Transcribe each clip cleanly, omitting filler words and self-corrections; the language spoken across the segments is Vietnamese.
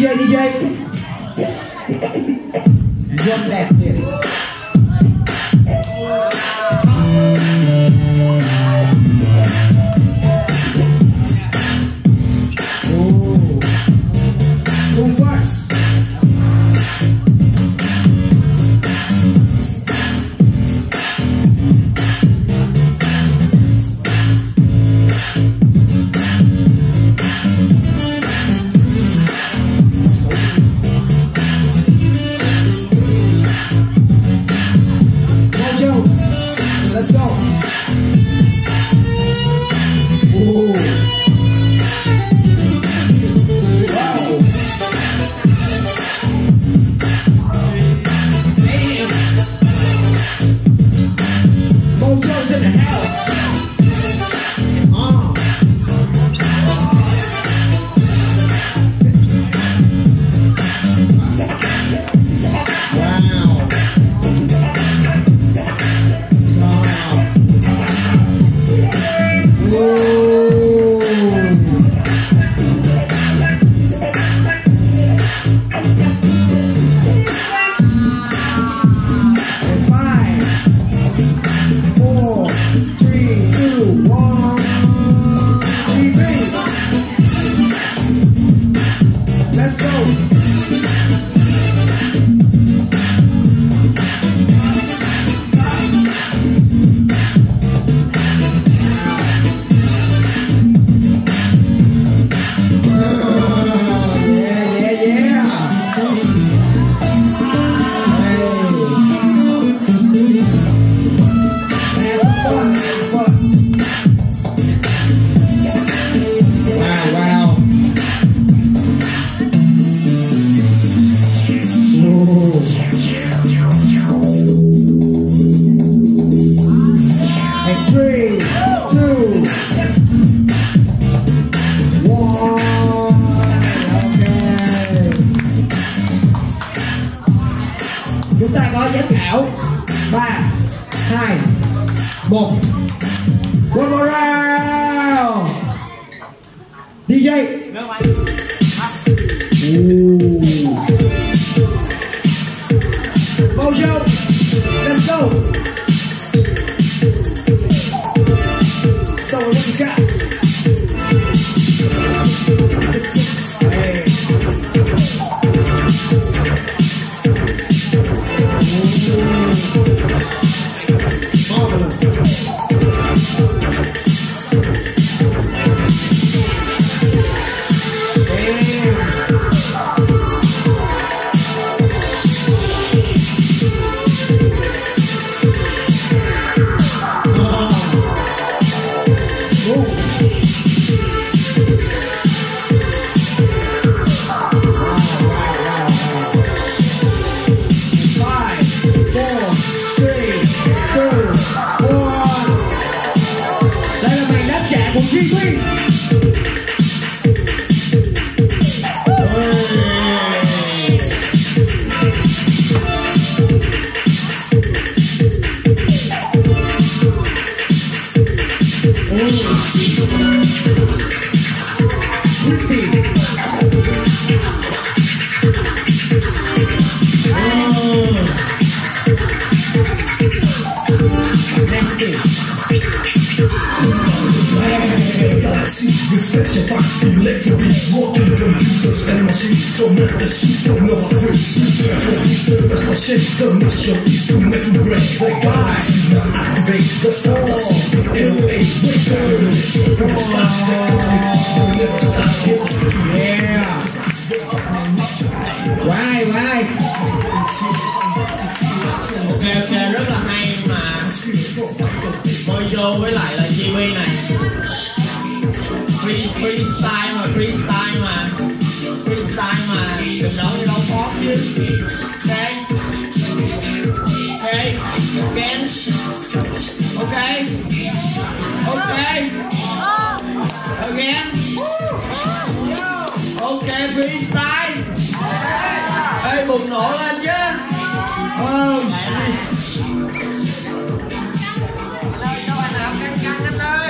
DJ Dân đẹp thiệt. Let's go. Ooh. Wow. Damn. MOJO's in the house. Wow. Chúng ta có giám khảo 3, 2, 1. One more round. DJ. MOJO. Let's go. So what you got? Hey. With special electro beats, walking computers and machines. Don't make the shit, don't know how to freeze. For Easter, that's my shit. The mission is to make you break the guys. Now activate the stars. LA, wait for the electro from the start. We'll never stop. Yeah. Why? Ok, rất là hay mà MOJO với lại là GB này freestyle mà đừng nói như đấu phó chứ. Ok, freestyle. Ê, bùng nổ lên chứ.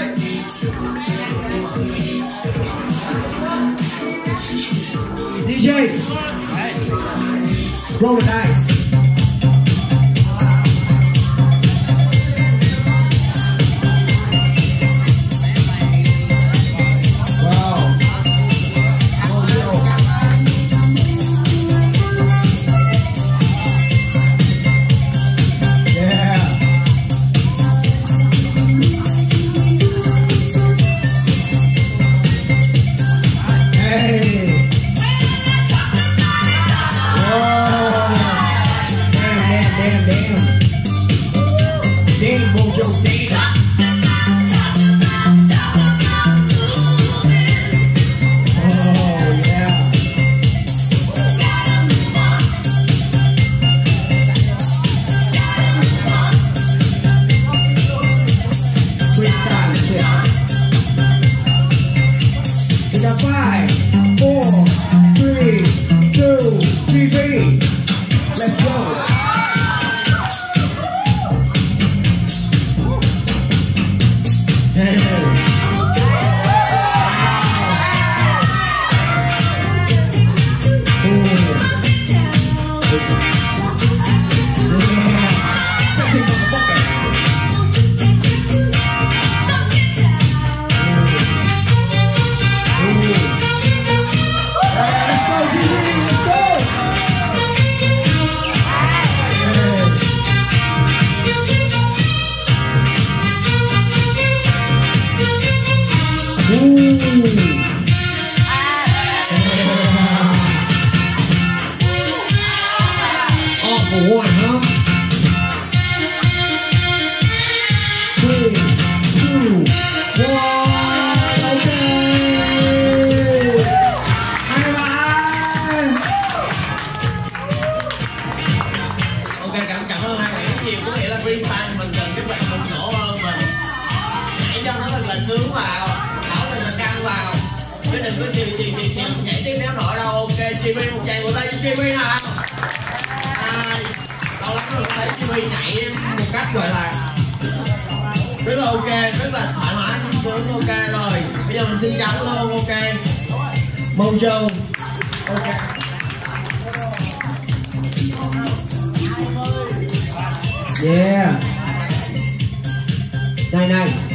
DJ DJ. Roll the dice. MOJO data. Oh yeah. Freestyle shit. We got 5, 4, 3, 2, 3. Let's go. All for one, huh? 3, 2, 1, okay. Ok, cảm ơn hai bạn rất nhiều. Có nghĩa là freestyle thì mình cần các bạn bùng nổ hơn mình, nhảy cho nó thật là sướng vào, thở thật là căng vào, chứ đừng có xìu nhảy tiếp nếu nổi đâu. Ok, Jimmy, một tràng vỗ tay cho Jimmy nào. Lâu lắm rồi thấy Jimmy nhảy một cách gọi là rất là ok, rất là thoải mái, sướng. Ok rồi, bây giờ mình xin chào luôn. Ok, MOJO. Ok. Yeah. Nice.